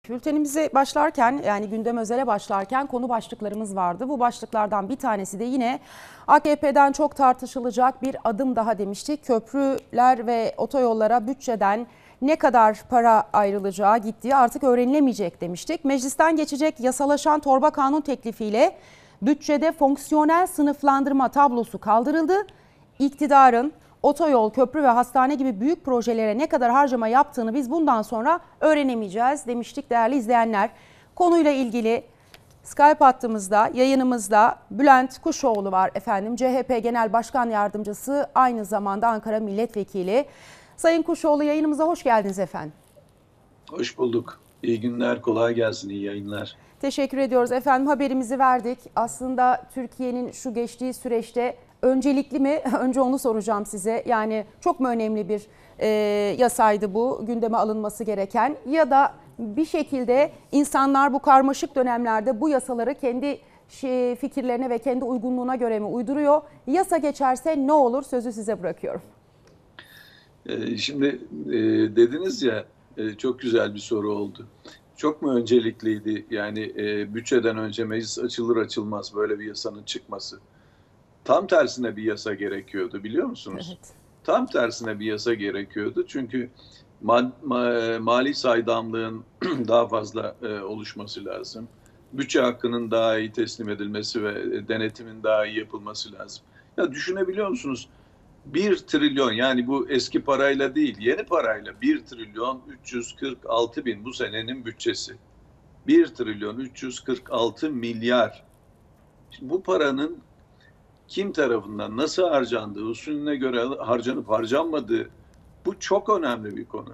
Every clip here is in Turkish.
Bültenimize başlarken, yani gündem özele başlarken konu başlıklarımız vardı. Bu başlıklardan bir tanesi de yine AKP'den çok tartışılacak bir adım daha demiştik. Köprüler ve otoyollara bütçeden ne kadar para ayrılacağı, gittiği artık öğrenilemeyecek demiştik. Meclisten geçecek yasalaşan torba kanun teklifiyle bütçede fonksiyonel sınıflandırma tablosu kaldırıldı. İktidarın otoyol, köprü ve hastane gibi büyük projelere ne kadar harcama yaptığını biz bundan sonra öğrenemeyeceğiz demiştik değerli izleyenler. Konuyla ilgili Skype hattımızda, yayınımızda Bülent Kuşoğlu var efendim. CHP Genel Başkan Yardımcısı, aynı zamanda Ankara Milletvekili. Sayın Kuşoğlu, yayınımıza hoş geldiniz efendim. Hoş bulduk. İyi günler, kolay gelsin, iyi yayınlar. Teşekkür ediyoruz efendim. Haberimizi verdik. Aslında Türkiye'nin şu geçtiği süreçte öncelikli mi? Önce onu soracağım size. Yani çok mu önemli bir yasaydı bu, gündeme alınması gereken? Ya da bir şekilde insanlar bu karmaşık dönemlerde bu yasaları kendi fikirlerine ve kendi uygunluğuna göre mi uyduruyor? Yasa geçerse ne olur? Sözü size bırakıyorum. Şimdi dediniz ya, çok güzel bir soru oldu. Çok mu öncelikliydi? Yani bütçeden önce meclis açılır açılmaz böyle bir yasanın çıkması. Tam tersine bir yasa gerekiyordu, biliyor musunuz? Evet. Tam tersine bir yasa gerekiyordu. Çünkü mali saydamlığın daha fazla oluşması lazım. Bütçe hakkının daha iyi teslim edilmesi ve denetimin daha iyi yapılması lazım. Ya düşünebiliyor musunuz? 1 trilyon, yani bu eski parayla değil, yeni parayla 1 trilyon 346 bin bu senenin bütçesi. 1 trilyon 346 milyar. Şimdi bu paranın kim tarafından nasıl harcandığı, usulüne göre harcanıp harcanmadığı, bu çok önemli bir konu.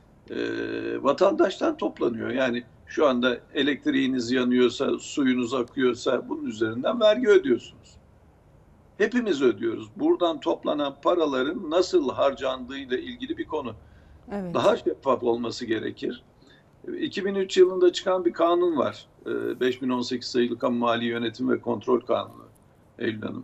Vatandaştan toplanıyor. Yani şu anda elektriğiniz yanıyorsa, suyunuz akıyorsa bunun üzerinden vergi ödüyorsunuz. Hepimiz ödüyoruz. Buradan toplanan paraların nasıl harcandığıyla ilgili bir konu. Evet. Daha şeffaf olması gerekir. 2003 yılında çıkan bir kanun var. 5018 sayılı Kamu Mali Yönetim ve Kontrol Kanunu. Eylül Hanım.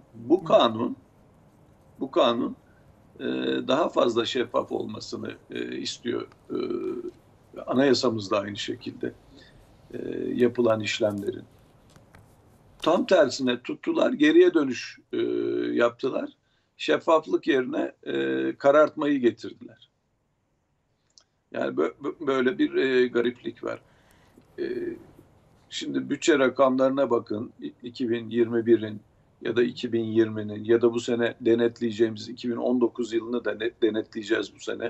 Bu kanun daha fazla şeffaf olmasını istiyor. Anayasamız da aynı şekilde yapılan işlemlerin. Tam tersine tuttular, geriye dönüş yaptılar. Şeffaflık yerine karartmayı getirdiler. Yani böyle bir gariplik var. Şimdi bütçe rakamlarına bakın. 2021'in ya da 2020'nin ya da bu sene denetleyeceğimiz 2019 yılını da denetleyeceğiz bu sene.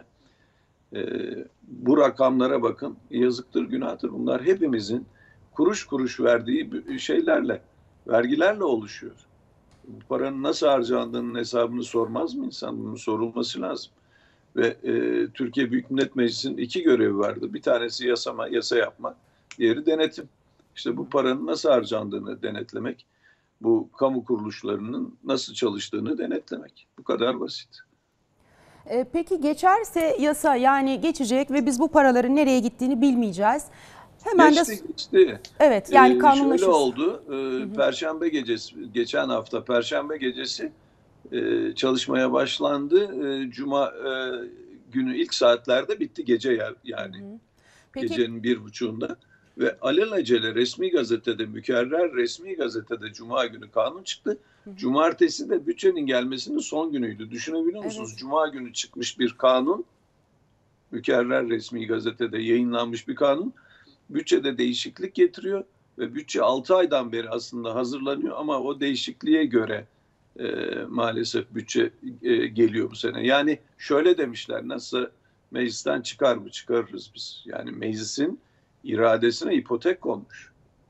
Bu rakamlara bakın. Yazıktır, günahtır. Bunlar hepimizin kuruş kuruş verdiği şeylerle, vergilerle oluşuyor. Bu paranın nasıl harcandığının hesabını sormaz mı insan? Bunun sorulması lazım. Ve Türkiye Büyük Millet Meclisi'nin 2 görevi vardı. Bir tanesi yasa yapmak, diğeri denetim. İşte bu paranın nasıl harcandığını denetlemek, bu kamu kuruluşlarının nasıl çalıştığını denetlemek. Bu kadar basit. Peki geçerse yasa, yani geçecek ve biz bu paraların nereye gittiğini bilmeyeceğiz. Hemen Geçti. Evet, yani Şöyle kanunlaşırsa. oldu. Perşembe gecesi, geçen hafta Perşembe gecesi çalışmaya başlandı. Cuma günü ilk saatlerde bitti gece yani. Peki, Gecenin 1.30'unda. Ve alelacele resmi gazetede, mükerrer resmi gazetede Cuma günü kanun çıktı. Cumartesi de bütçenin gelmesinin son günüydü. Düşünebiliyor musunuz? evet. Cuma günü çıkmış bir kanun, mükerrer resmi gazetede yayınlanmış bir kanun, bütçede değişiklik getiriyor ve bütçe 6 aydan beri aslında hazırlanıyor ama o değişikliğe göre maalesef bütçe geliyor bu sene. Yani şöyle demişler, nasıl meclisten çıkar mı? Çıkarırız biz. Yani meclisin iradesine ipotek konmuş.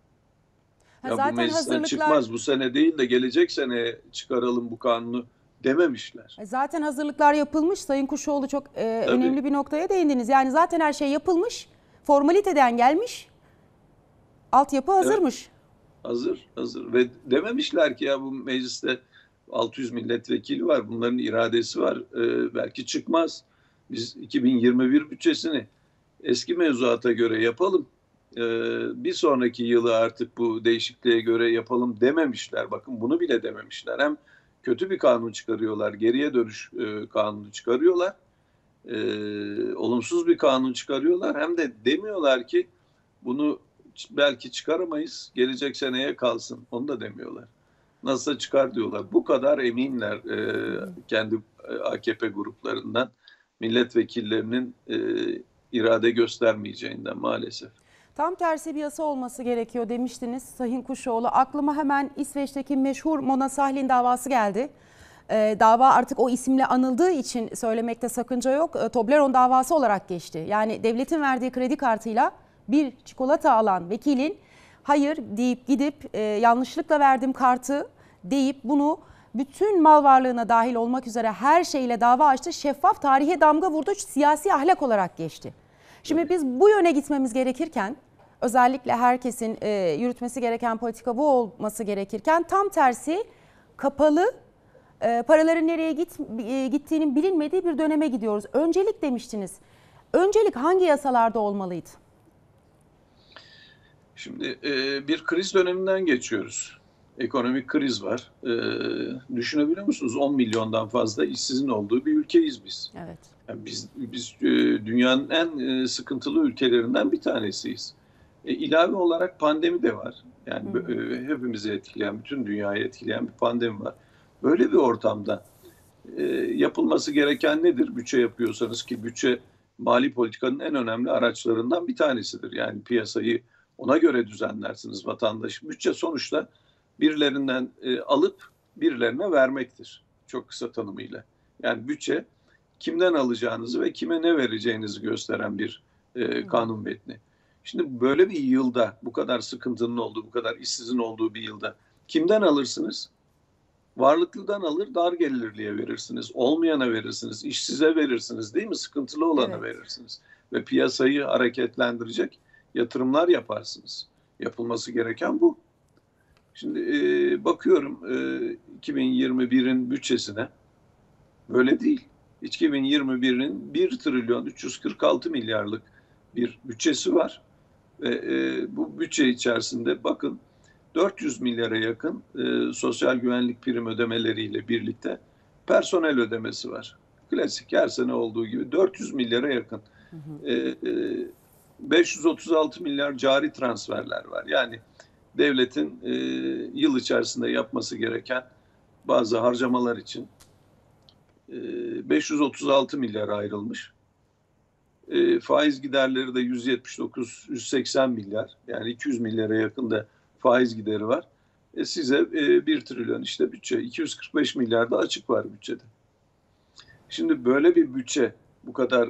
Ya bu Zaten meclisten hazırlıklar çıkmaz, bu sene değil de gelecek sene çıkaralım bu kanunu dememişler. zaten hazırlıklar yapılmış. Sayın Kuşoğlu, çok Tabii. önemli bir noktaya değindiniz. Yani zaten her şey yapılmış. Formaliteden gelmiş. Altyapı Evet, hazırmış. hazır ve dememişler ki ya bu mecliste 600 milletvekili var, bunların iradesi var, belki çıkmaz. Biz 2021 bütçesini eski mevzuata göre yapalım, bir sonraki yılı artık bu değişikliğe göre yapalım dememişler. Bakın, bunu bile dememişler. Hem kötü bir kanun çıkarıyorlar, geriye dönüş kanunu çıkarıyorlar, olumsuz bir kanun çıkarıyorlar, hem de demiyorlar ki Bunu belki çıkaramayız, gelecek seneye kalsın. Onu da demiyorlar. Nasılsa çıkar diyorlar. Bu kadar eminler kendi AKP gruplarından, milletvekillerinin irade göstermeyeceğinden maalesef. Tam tersi bir yasa olması gerekiyor demiştiniz Sayın Kuşoğlu. Aklıma hemen İsveç'teki meşhur Mona Sahlin davası geldi. Dava artık o isimle anıldığı için söylemekte sakınca yok. Toblerone davası olarak geçti. Yani devletin verdiği kredi kartıyla bir çikolata alan vekilin hayır deyip gidip yanlışlıkla verdim kartı deyip bunu bütün mal varlığına dahil olmak üzere her şeyle dava açtı. Şeffaf, tarihe damga vurdu, siyasi ahlak olarak geçti. Şimdi biz bu yöne gitmemiz gerekirken, özellikle herkesin yürütmesi gereken politika bu olması gerekirken tam tersi kapalı, paraların nereye gittiğinin bilinmediği bir döneme gidiyoruz. Öncelik demiştiniz. Öncelik hangi yasalarda olmalıydı? Şimdi bir kriz döneminden geçiyoruz. Ekonomik kriz var. Düşünebiliyor musunuz? 10 milyondan fazla işsizin olduğu bir ülkeyiz biz. Evet. Yani biz dünyanın en sıkıntılı ülkelerinden bir tanesiyiz. İlave olarak pandemi de var. Yani hepimizi etkileyen, bütün dünyayı etkileyen bir pandemi var. Böyle bir ortamda yapılması gereken nedir? Bütçe yapıyorsanız, ki bütçe mali politikanın en önemli araçlarından bir tanesidir. Yani piyasayı ona göre düzenlersiniz vatandaş. Bütçe sonuçta birilerinden alıp birilerine vermektir. Çok kısa tanımıyla. Yani bütçe kimden alacağınızı ve kime ne vereceğinizi gösteren bir kanun metni. Şimdi böyle bir yılda, bu kadar sıkıntının olduğu, bu kadar işsizin olduğu bir yılda kimden alırsınız? Varlıklıdan alır, dar gelirliye verirsiniz. Olmayana verirsiniz, işsize verirsiniz, değil mi? Sıkıntılı olana verirsiniz. Ve piyasayı hareketlendirecek yatırımlar yaparsınız. Yapılması gereken bu. Şimdi bakıyorum 2021'in bütçesine, böyle değil. 2021'in 1 trilyon 346 milyarlık bir bütçesi var. Ve bu bütçe içerisinde bakın 400 milyara yakın sosyal güvenlik prim ödemeleriyle birlikte personel ödemesi var. Klasik her sene olduğu gibi 400 milyara yakın. 536 milyar cari transferler var. Yani devletin yıl içerisinde yapması gereken bazı harcamalar için 536 milyar ayrılmış. Faiz giderleri de 179-180 milyar, yani 200 milyara yakın da faiz gideri var. Size 1 trilyon işte bütçe, 245 milyar da açık var bütçede. Şimdi böyle bir bütçe, bu kadar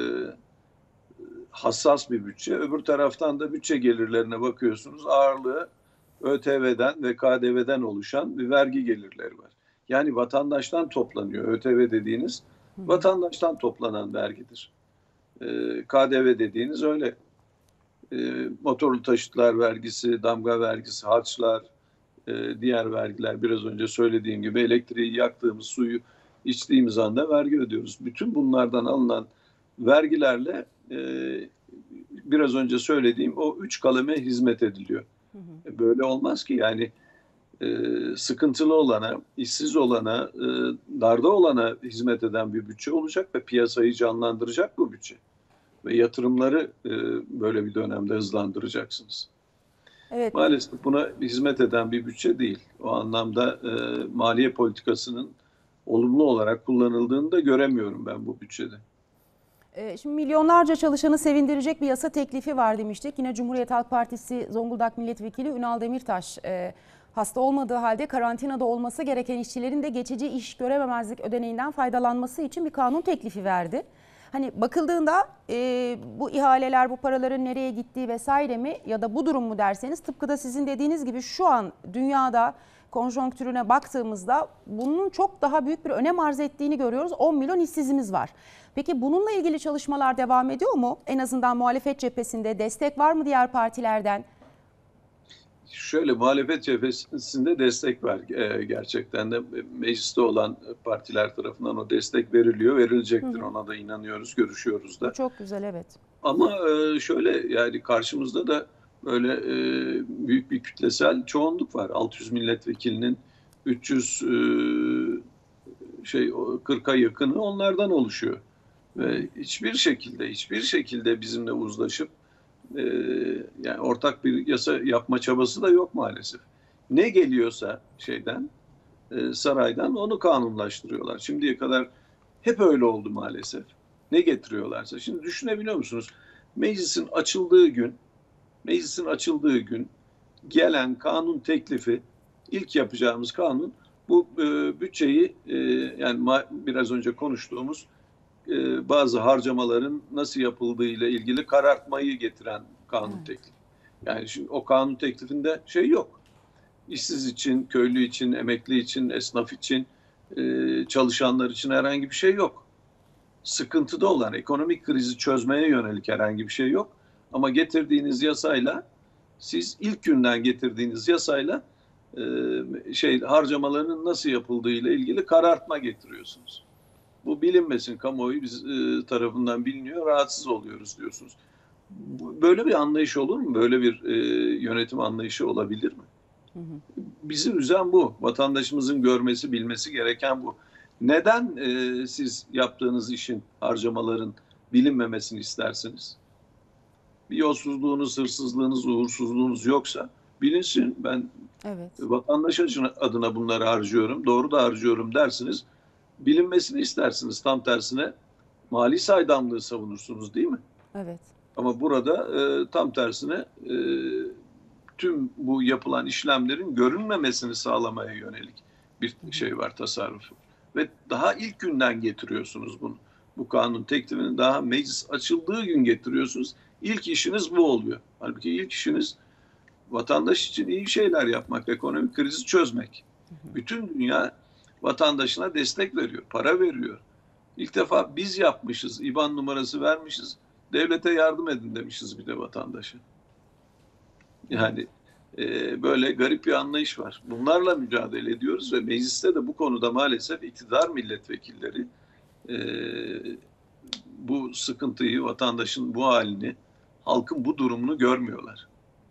hassas bir bütçe. Öbür taraftan da bütçe gelirlerine bakıyorsunuz, ağırlığı ÖTV'den ve KDV'den oluşan bir vergi gelirleri var. Yani vatandaştan toplanıyor. ÖTV dediğiniz vatandaştan toplanan vergidir. KDV dediğiniz öyle. Motorlu taşıtlar vergisi, damga vergisi, harçlar, diğer vergiler, biraz önce söylediğim gibi elektriği yaktığımız, suyu içtiğimiz anda vergi ödüyoruz. Bütün bunlardan alınan vergilerle biraz önce söylediğim o 3 kaleme hizmet ediliyor. Böyle olmaz ki, yani sıkıntılı olana, işsiz olana, darda olana hizmet eden bir bütçe olacak ve piyasayı canlandıracak bu bütçe. Ve yatırımları böyle bir dönemde hızlandıracaksınız. Evet. Maalesef buna hizmet eden bir bütçe değil. O anlamda maliye politikasının olumlu olarak kullanıldığını da göremiyorum ben bu bütçede. Şimdi milyonlarca çalışanı sevindirecek bir yasa teklifi var demiştik. Yine Cumhuriyet Halk Partisi Zonguldak Milletvekili Ünal Demirtaş hasta olmadığı halde karantinada olması gereken işçilerin de geçici iş görememezlik ödeneğinden faydalanması için bir kanun teklifi verdi. Hani bakıldığında bu ihaleler, bu paraların nereye gittiği vesaire mi ya da bu durum mu derseniz, tıpkı da sizin dediğiniz gibi şu an dünyada konjonktürüne baktığımızda bunun çok daha büyük bir önem arz ettiğini görüyoruz. 10 milyon işsizimiz var. Peki bununla ilgili çalışmalar devam ediyor mu? En azından muhalefet cephesinde destek var mı diğer partilerden? Şöyle, muhalefet cephesinde destek var. Gerçekten de mecliste olan partiler tarafından o destek veriliyor, verilecektir. Ona da inanıyoruz, görüşüyoruz da. Çok güzel, evet. Ama şöyle, yani karşımızda da böyle büyük bir kütlesel çoğunluk var. 600 milletvekilinin 340'a yakını onlardan oluşuyor. Ve hiçbir şekilde bizimle uzlaşıp e, yani ortak bir yasa yapma çabası da yok maalesef. Ne geliyorsa şeyden, saraydan onu kanunlaştırıyorlar. Şimdiye kadar hep öyle oldu maalesef. Ne getiriyorlarsa. Şimdi düşünebiliyor musunuz? Meclisin açıldığı gün, meclisin açıldığı gün gelen kanun teklifi, ilk yapacağımız kanun bu bütçeyi yani biraz önce konuştuğumuz bazı harcamaların nasıl yapıldığı ile ilgili karartmayı getiren kanun teklifi. Yani şimdi o kanun teklifinde şey yok. İşsiz için, köylü için, emekli için, esnaf için, çalışanlar için herhangi bir şey yok. Sıkıntıda olan ekonomik krizi çözmeye yönelik herhangi bir şey yok. Ama getirdiğiniz yasayla, siz ilk günden getirdiğiniz yasayla harcamaların nasıl yapıldığı ile ilgili karartma getiriyorsunuz. Bu bilinmesin, kamuoyu biz tarafından biliniyor, rahatsız oluyoruz diyorsunuz. Böyle bir anlayış olur mu? Böyle bir yönetim anlayışı olabilir mi? Bizi üzen bu. Vatandaşımızın görmesi, bilmesi gereken bu. Neden siz yaptığınız işin, harcamaların bilinmemesini istersiniz? Bir yolsuzluğunuz, hırsızlığınız, uğursuzluğunuz yoksa bilinsin. Ben vatandaş adına bunları harcıyorum, doğru da harcıyorum dersiniz. Bilinmesini istersiniz. Tam tersine mali saydamlığı savunursunuz değil mi? Evet. Ama burada tam tersine tüm bu yapılan işlemlerin görünmemesini sağlamaya yönelik bir şey var, tasarruf. Ve daha ilk günden getiriyorsunuz bunu. Bu kanun teklifini daha meclis açıldığı gün getiriyorsunuz. İlk işiniz bu oluyor. Halbuki ilk işiniz vatandaş için iyi şeyler yapmak, ekonomik krizi çözmek. Bütün dünya vatandaşına destek veriyor, para veriyor. İlk defa biz yapmışız, İBAN numarası vermişiz, devlete yardım edin demişiz bir de vatandaşa. Yani böyle garip bir anlayış var. Bunlarla mücadele ediyoruz ve mecliste de bu konuda maalesef iktidar milletvekilleri bu sıkıntıyı, vatandaşın bu halini, halkın bu durumunu görmüyorlar.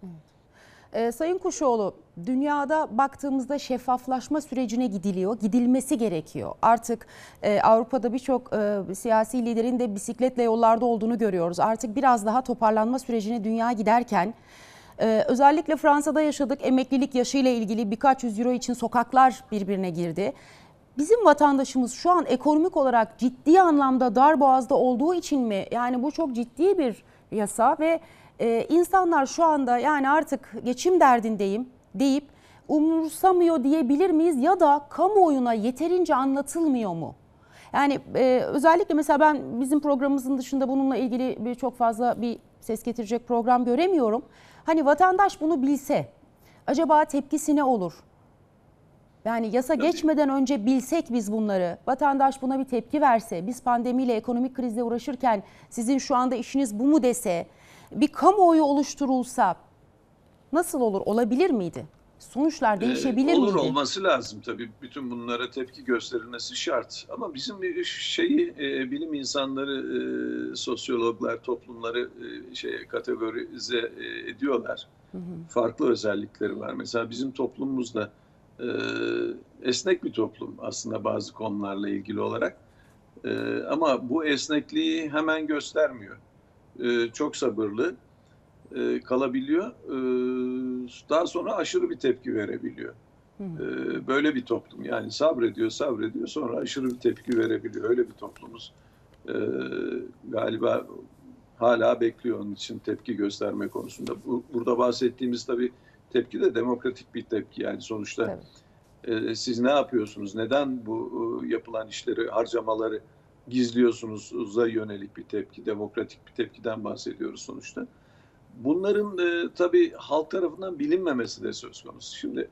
Sayın Kuşoğlu, dünyada baktığımızda şeffaflaşma sürecine gidiliyor, gidilmesi gerekiyor. Artık Avrupa'da birçok siyasi liderin de bisikletle yollarda olduğunu görüyoruz. Artık biraz daha toparlanma sürecine dünya giderken, özellikle Fransa'da yaşadık, emeklilik yaşıyla ilgili birkaç yüz euro için sokaklar birbirine girdi. Bizim vatandaşımız şu an ekonomik olarak ciddi anlamda darboğazda olduğu için mi? Yani bu çok ciddi bir yasa ve insanlar şu anda yani artık geçim derdindeyim deyip umursamıyor diyebilir miyiz ya da kamuoyuna yeterince anlatılmıyor mu? Yani özellikle mesela ben bizim programımızın dışında bununla ilgili çok fazla bir ses getirecek program göremiyorum. Hani vatandaş bunu bilse acaba tepkisi ne olur? Yani yasa geçmeden önce bilsek biz bunları, vatandaş buna bir tepki verse, biz pandemiyle ekonomik krizle uğraşırken sizin şu anda işiniz bu mu dese, bir kamuoyu oluşturulsa nasıl olur? Olabilir miydi? Sonuçlar değişebilir miydi? Olur, olması lazım tabii. Bütün bunlara tepki gösterilmesi şart. Ama bizim bilim insanları, sosyologlar toplumları kategorize ediyorlar. Farklı özellikleri var. Mesela bizim toplumumuzda esnek bir toplum aslında bazı konularla ilgili olarak. Ama bu esnekliği hemen göstermiyor. Çok sabırlı kalabiliyor. Daha sonra aşırı bir tepki verebiliyor. Böyle bir toplum. Yani sabrediyor sonra aşırı bir tepki verebiliyor. Öyle bir toplumuz. Galiba hala bekliyor onun için tepki gösterme konusunda. Burada bahsettiğimiz tabii tepki de demokratik bir tepki. Yani sonuçta siz ne yapıyorsunuz? Neden bu yapılan işleri, harcamaları gizliyorsunuz'a yönelik bir tepki, demokratik bir tepkiden bahsediyoruz sonuçta. Bunların tabii halk tarafından bilinmemesi de söz konusu. Şimdi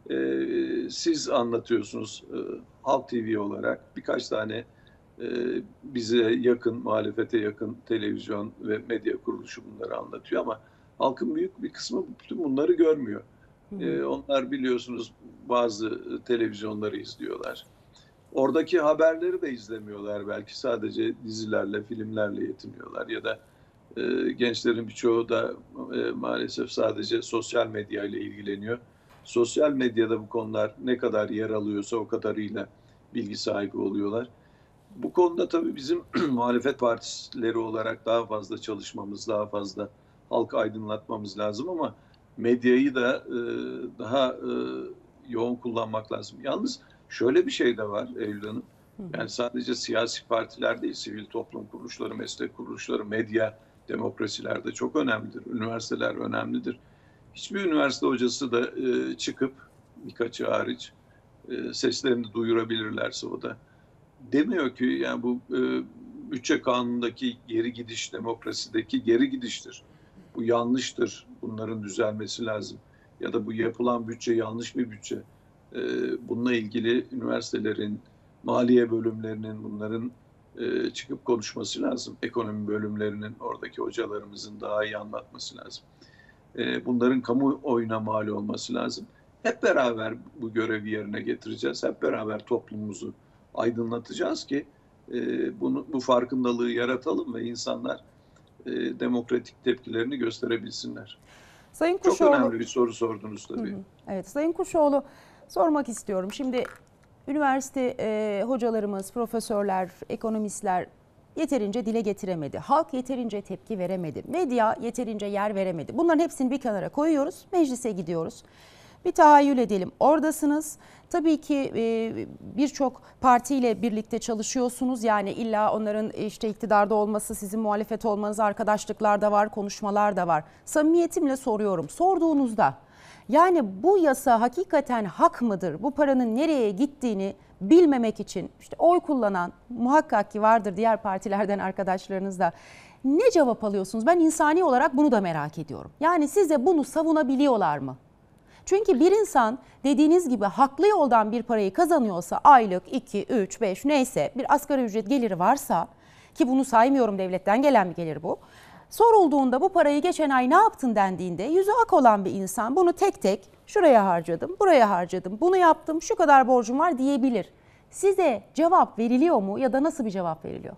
siz anlatıyorsunuz Halk TV olarak birkaç tane bize yakın, muhalefete yakın televizyon ve medya kuruluşu bunları anlatıyor ama halkın büyük bir kısmı bütün bunları görmüyor. Onlar biliyorsunuz bazı televizyonları izliyorlar. Oradaki haberleri de izlemiyorlar belki, sadece dizilerle, filmlerle yetiniyorlar ya da gençlerin birçoğu da maalesef sadece sosyal medya ile ilgileniyor. Sosyal medyada bu konular ne kadar yer alıyorsa o kadarıyla bilgi sahibi oluyorlar. Bu konuda tabii bizim muhalefet partileri olarak daha fazla çalışmamız, daha fazla halkı aydınlatmamız lazım ama medyayı da daha yoğun kullanmak lazım. Yalnız şöyle bir şey de var Eylül Hanım. Yani sadece siyasi partiler değil, sivil toplum kuruluşları, meslek kuruluşları, medya, demokrasiler de çok önemlidir. Üniversiteler önemlidir. Hiçbir üniversite hocası da çıkıp, birkaçı hariç, seslerini duyurabilirlerse o da. Demiyor ki yani bu bütçe kanunundaki geri gidiş, demokrasideki geri gidiştir. Bu yanlıştır, bunların düzelmesi lazım. Ya da bu yapılan bütçe yanlış bir bütçe. Bununla ilgili üniversitelerin, maliye bölümlerinin bunların çıkıp konuşması lazım. Ekonomi bölümlerinin, oradaki hocalarımızın daha iyi anlatması lazım. Bunların kamuoyuna mal olması lazım. Hep beraber bu görevi yerine getireceğiz. Hep beraber toplumumuzu aydınlatacağız ki bu farkındalığı yaratalım ve insanlar demokratik tepkilerini gösterebilsinler. Sayın Çok Kuşoğlu, önemli bir soru sordunuz tabii. evet Sayın Kuşoğlu, sormak istiyorum. Şimdi üniversite hocalarımız, profesörler, ekonomistler yeterince dile getiremedi. Halk yeterince tepki veremedi. Medya yeterince yer veremedi. Bunların hepsini bir kenara koyuyoruz. Meclise gidiyoruz. Bir tahayyül edelim. Oradasınız. Tabii ki birçok partiyle birlikte çalışıyorsunuz. Yani illa onların işte iktidarda olması, sizin muhalefet olmanız, arkadaşlıklar da var, konuşmalar da var. Samimiyetimle soruyorum. Sorduğunuzda yani bu yasa hakikaten hak mıdır? Bu paranın nereye gittiğini bilmemek için işte oy kullanan muhakkak ki vardır diğer partilerden arkadaşlarınız da. Ne cevap alıyorsunuz? Ben insani olarak bunu da merak ediyorum. Yani size bunu savunabiliyorlar mı? Çünkü bir insan dediğiniz gibi haklı yoldan bir parayı kazanıyorsa, aylık 2, 3, 5 neyse bir asgari ücret geliri varsa, ki bunu saymıyorum, devletten gelen bir gelir bu. Sorulduğunda bu parayı geçen ay ne yaptın dendiğinde yüzü ak olan bir insan bunu tek tek şuraya harcadım, buraya harcadım, bunu yaptım, şu kadar borcum var diyebilir. Size cevap veriliyor mu ya da nasıl bir cevap veriliyor?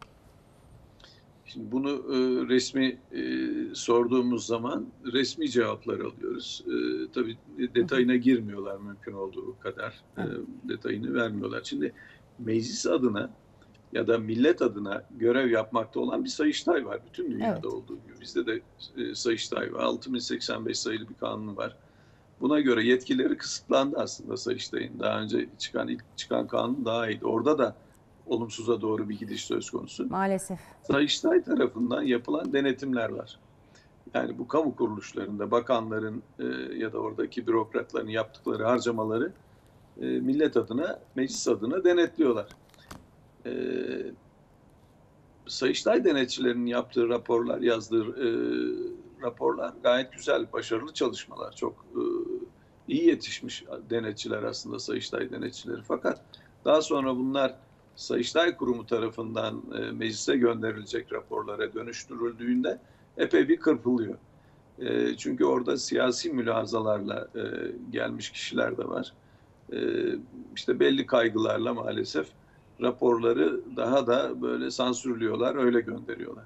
Şimdi bunu resmi sorduğumuz zaman resmi cevaplar alıyoruz. Tabii detayına girmiyorlar mümkün olduğu kadar. Detayını vermiyorlar. Şimdi meclis adına ya da millet adına görev yapmakta olan bir Sayıştay var. Bütün dünyada olduğu gibi. Bizde de Sayıştay var. 6085 sayılı bir kanunu var. Buna göre yetkileri kısıtlandı aslında Sayıştay'ın. Daha önce ilk çıkan kanun daha iyiydi. Orada da olumsuza doğru bir gidiş söz konusu. Maalesef. Sayıştay tarafından yapılan denetimler var. Yani bu kamu kuruluşlarında bakanların ya da oradaki bürokratların yaptıkları harcamaları millet adına, meclis adına denetliyorlar. Sayıştay denetçilerinin yaptığı raporlar, yazdığı raporlar gayet güzel, başarılı çalışmalar. Çok iyi yetişmiş denetçiler aslında Sayıştay denetçileri. Fakat daha sonra bunlar Sayıştay Kurumu tarafından meclise gönderilecek raporlara dönüştürüldüğünde epey bir kırpılıyor. Çünkü orada siyasi mülahazalarla gelmiş kişiler de var. İşte belli kaygılarla maalesef raporları daha da böyle sansürlüyorlar, öyle gönderiyorlar.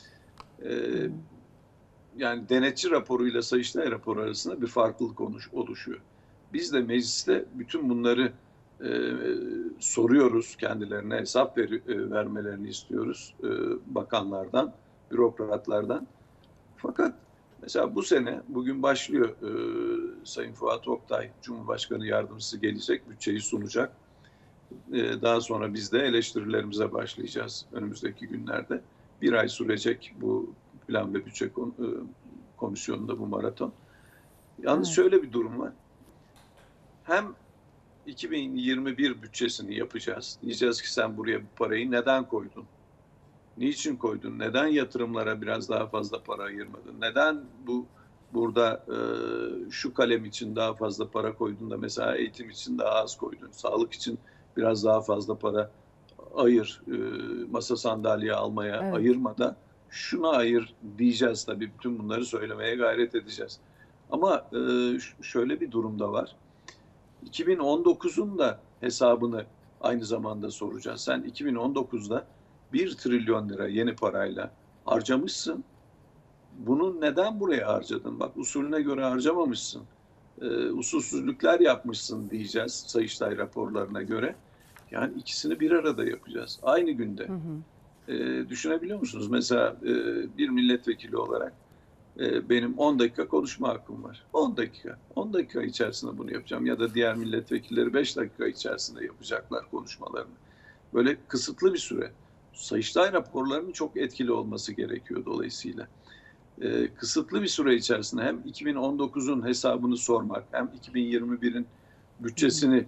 Yani denetçi raporuyla Sayıştay raporu arasında bir farklılık oluşuyor. Biz de mecliste bütün bunları soruyoruz, kendilerine hesap vermelerini istiyoruz bakanlardan, bürokratlardan. Fakat mesela bu sene, bugün başlıyor Sayın Fuat Oktay, Cumhurbaşkanı Yardımcısı gelecek, bütçeyi sunacak. Daha sonra biz de eleştirilerimize başlayacağız önümüzdeki günlerde. Bir ay sürecek bu Plan ve Bütçe Komisyonu'nda bu maraton. Yalnız şöyle bir durum var. Hem 2021 bütçesini yapacağız. Diyeceğiz ki sen buraya bu parayı neden koydun? Niçin koydun? Neden yatırımlara biraz daha fazla para ayırmadın? Neden burada şu kalem için daha fazla para koydun da mesela eğitim için daha az koydun? Sağlık için biraz daha fazla para ayır. Masa sandalye almaya ayırma da şuna ayır diyeceğiz tabii. Bütün bunları söylemeye gayret edeceğiz. Ama şöyle bir durum da var. 2019'un da hesabını aynı zamanda soracağız. Sen 2019'da 1 trilyon lira yeni parayla harcamışsın. Bunu neden buraya harcadın? Bak usulüne göre harcamamışsın. Usulsüzlükler yapmışsın diyeceğiz Sayıştay raporlarına göre. Yani ikisini bir arada yapacağız. Aynı günde. Düşünebiliyor musunuz? Mesela bir milletvekili olarak benim 10 dakika konuşma hakkım var. 10 dakika. 10 dakika içerisinde bunu yapacağım. Ya da diğer milletvekilleri 5 dakika içerisinde yapacaklar konuşmalarını. Böyle kısıtlı bir süre. Sayıştay raporlarının çok etkili olması gerekiyor dolayısıyla. Kısıtlı bir süre içerisinde hem 2019'un hesabını sormak, hem 2021'in bütçesini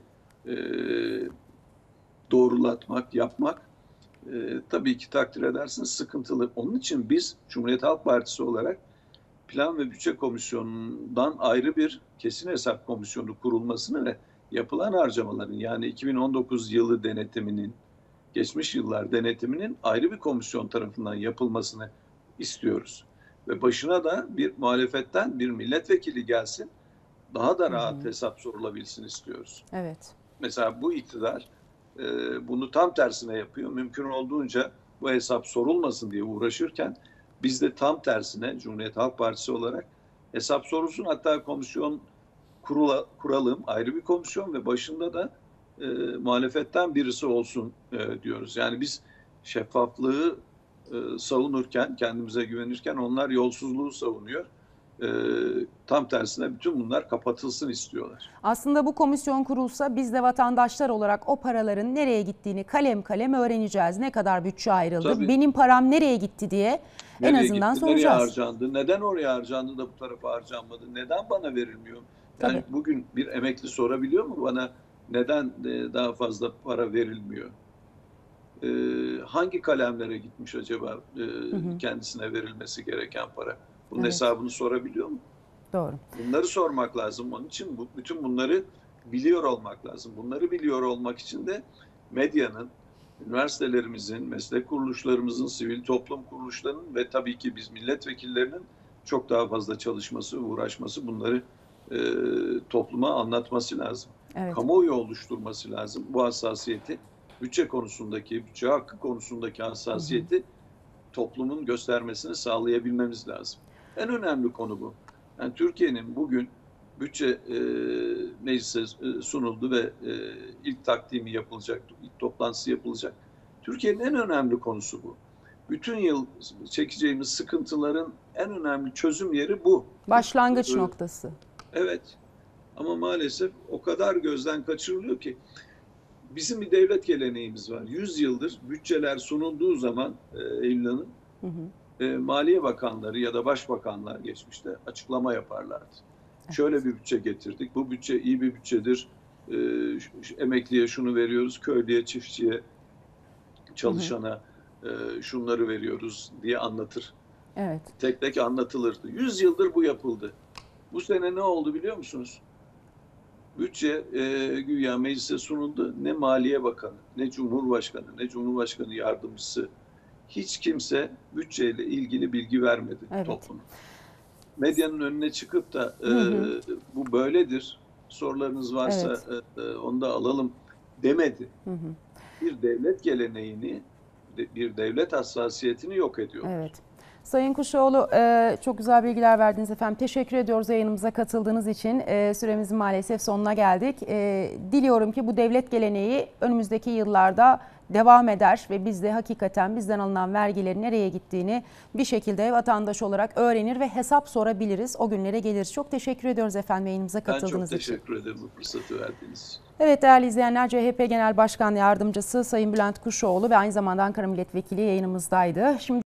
doğrulatmak, yapmak tabii ki takdir edersiniz sıkıntılı. Onun için biz Cumhuriyet Halk Partisi olarak Plan ve Bütçe Komisyonu'ndan ayrı bir kesin hesap komisyonu kurulmasını ve yapılan harcamaların, yani 2019 yılı denetiminin, geçmiş yıllar denetiminin ayrı bir komisyon tarafından yapılmasını istiyoruz. Ve başına da bir muhalefetten bir milletvekili gelsin, daha da rahat hesap sorulabilsin istiyoruz. Evet. Mesela bu iktidar bunu tam tersine yapıyor. Mümkün olduğunca bu hesap sorulmasın diye uğraşırken biz de tam tersine Cumhuriyet Halk Partisi olarak hesap sorulsun, hatta komisyon kuralım, ayrı bir komisyon ve başında da muhalefetten birisi olsun diyoruz. Yani biz şeffaflığı savunurken, kendimize güvenirken onlar yolsuzluğu savunuyor. Tam tersine bütün bunlar kapatılsın istiyorlar. Aslında bu komisyon kurulsa biz de vatandaşlar olarak o paraların nereye gittiğini kalem kalem öğreneceğiz. Ne kadar bütçe ayrıldı, Tabii. benim param nereye gitti diye en azından gitti, soracağız. nereye harcandı, neden oraya harcandı da bu tarafa harcanmadı, neden bana verilmiyor? Yani Tabii. bugün bir emekli sorabiliyor mu bana neden daha fazla para verilmiyor? Hangi kalemlere gitmiş acaba kendisine verilmesi gereken para? Bunun hesabını sorabiliyor mu? Doğru. Bunları sormak lazım. Onun için bütün bunları biliyor olmak lazım. Bunları biliyor olmak için de medyanın, üniversitelerimizin, meslek kuruluşlarımızın, sivil toplum kuruluşlarının ve tabii ki biz milletvekillerinin çok daha fazla çalışması, uğraşması, bunları topluma anlatması lazım. Evet. Kamuoyu oluşturması lazım. Bu hassasiyeti, bütçe konusundaki, bütçe hakkı konusundaki hassasiyeti toplumun göstermesini sağlayabilmemiz lazım. En önemli konu bu. Yani Türkiye'nin bugün bütçe meclise sunuldu ve ilk takdimi yapılacak, ilk toplantısı yapılacak. Türkiye'nin en önemli konusu bu. Bütün yıl çekeceğimiz sıkıntıların en önemli çözüm yeri bu. Başlangıç noktası. Evet. Ama maalesef o kadar gözden kaçırılıyor ki. Bizim bir devlet geleneğimiz var. 100 yıldır bütçeler sunulduğu zaman Eylül Hanım, Maliye Bakanları ya da Başbakanlar geçmişte açıklama yaparlardı. Evet. Şöyle bir bütçe getirdik. Bu bütçe iyi bir bütçedir. Emekliye şunu veriyoruz, köylüye, çiftçiye, çalışana şunları veriyoruz diye anlatır. Evet. Tek tek anlatılırdı. 100 yıldır bu yapıldı. Bu sene ne oldu biliyor musunuz? Bütçe güya meclise sunuldu. Ne Maliye Bakanı, ne Cumhurbaşkanı, ne Cumhurbaşkanı Yardımcısı, hiç kimse bütçeyle ilgili bilgi vermedi topluma. Medyanın önüne çıkıp da bu böyledir, sorularınız varsa onu da alalım demedi. Bir devlet geleneğini, bir devlet hassasiyetini yok ediyor. Evet. Sayın Kuşoğlu, çok güzel bilgiler verdiniz efendim. Teşekkür ediyoruz yayınımıza katıldığınız için. Süremizin maalesef sonuna geldik. Diliyorum ki bu devlet geleneği önümüzdeki yıllarda devam eder ve biz de hakikaten bizden alınan vergilerin nereye gittiğini bir şekilde vatandaş olarak öğrenir ve hesap sorabiliriz. O günlere geliriz. Çok teşekkür ediyoruz efendim yayınımıza katıldığınız için. Ben çok teşekkür ederim bu fırsatı verdiğiniz için. Evet değerli izleyenler, CHP Genel Başkan Yardımcısı Sayın Bülent Kuşoğlu ve aynı zamanda Ankara Milletvekili yayınımızdaydı. Şimdi